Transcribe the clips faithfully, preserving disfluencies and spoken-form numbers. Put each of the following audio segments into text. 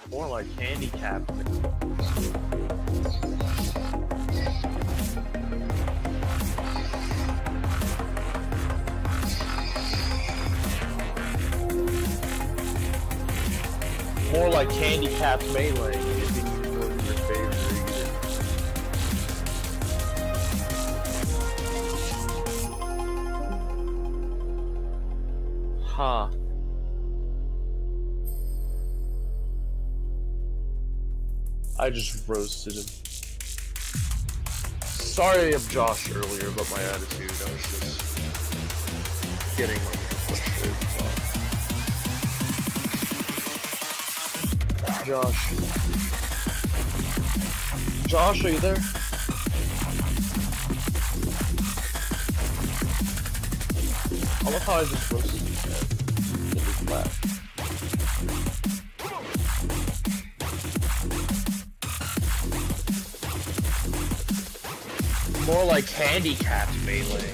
More like handicap. More like handicapped melee. It didn't even go in your favor either. Huh. I just roasted him. Sorry of Josh earlier about my attitude. I was just getting frustrated. Josh. Josh, are you there? I love how I just roasted his head. It was flat. More like handicapped melee.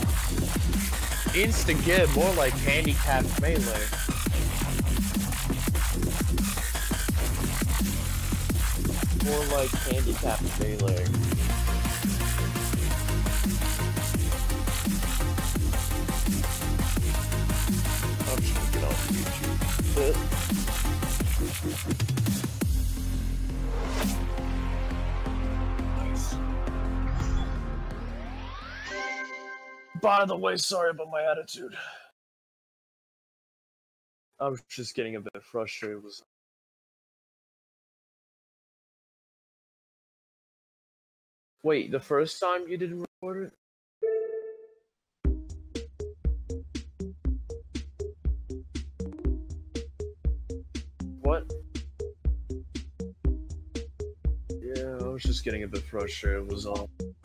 Insta get more like handicapped melee. More like handicapped melee. I'm just gonna get off YouTube. Nice. By the way, sorry about my attitude. I was just getting a bit frustrated. Was Wait, the first time you didn't record it? What? Yeah, I was just getting a bit frustrated, was all.